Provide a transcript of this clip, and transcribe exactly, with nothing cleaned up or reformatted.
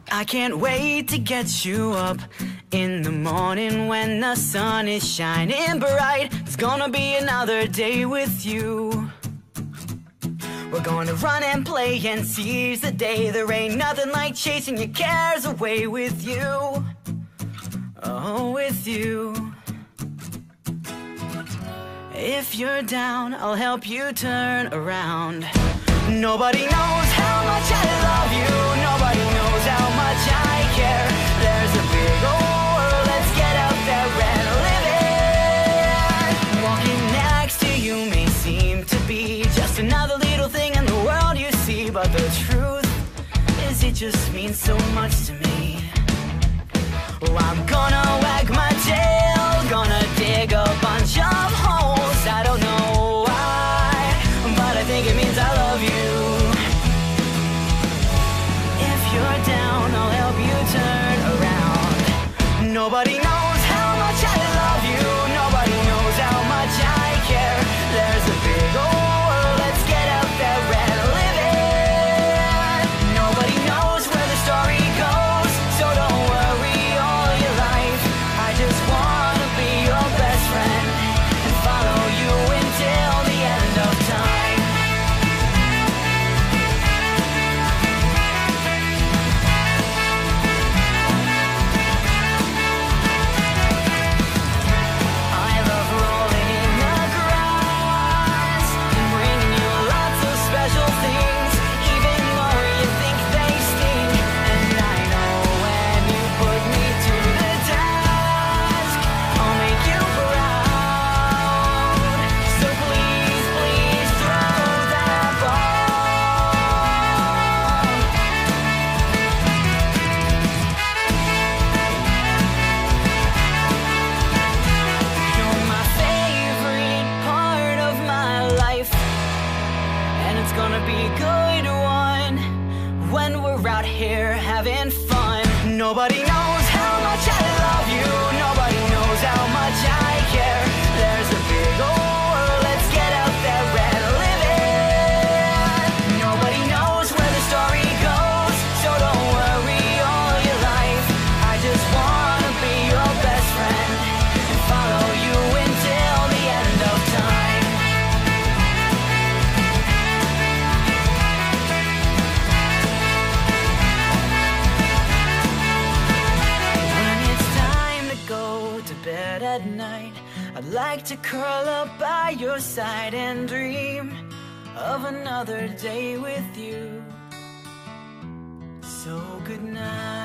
I can't wait to get you up in the morning when the sun is shining bright. It's gonna be another day with you. We're gonna run and play and seize the day. There ain't nothing like chasing your cares away with you. Oh, with you. If you're down, I'll help you turn around. Nobody knows how much I love you. Nobody knows how much I care. There's a big old world, let's get out there and live it. Walking next to you may seem to be just another little thing in the world you see, but the truth is it just means so much to me. Oh, I'm gonna wag my tail, gonna dig a bunch of holes. I don't know why, but I think it means I love you. If you're down, I'll help you turn around. Nobody knows how much I love you. Nobody knows how much I care. There's a big old world, let's get out there and live it. Nobody knows where the story goes, so don't worry all your life. I just wanna be your best friend and follow you until the end of time. Nobody knows how much I love you. Nobody knows how much I care. There's a big old world, let's get out there and live it. Nobody knows where the story goes, so don't worry all your life. I just wanna be your best friend and follow you until the end of time. Bed at night, I'd like to curl up by your side and dream of another day with you. So good night.